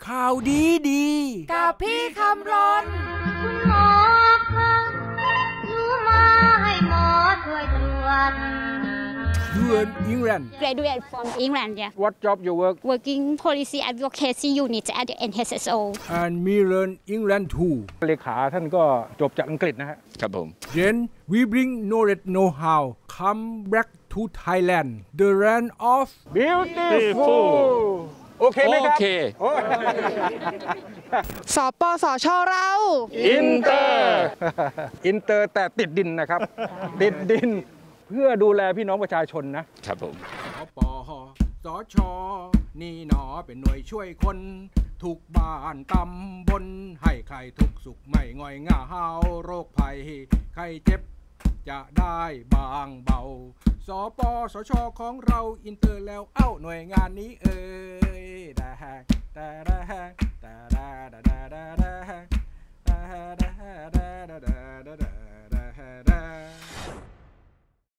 ข่าวดีดีกับพี่คำรนคุณหมอคะหนูมาให้หมอช่วยตรวจ You're in England. Graduate from England, yeah. What job you work? Working policy advocacy unit at the NHSO. And me learn England too. เลขาท่านก็จบจากอังกฤษนะฮะครับผม Then we bring knowledge know-how come back to Thailand, the land of beautiful. โอเคไหมครับโอเคสปสชเราอินเตอร์อินเตอร์แต่ติดดินนะครับ ติดดินเพื่อดูแลพี่น้องประชาชนนะครับผมสปสชนี่หนอเป็นหน่วยช่วยคนทุกบ้านตำบลให้ใครทุกสุขไม่ง่อยง่าหาวโรคภัยใครเจ็บจะได้บางเบาสปสชของเราอินเตอร์แล้วเอ้าหน่วยงานนี้เอ่ยแต่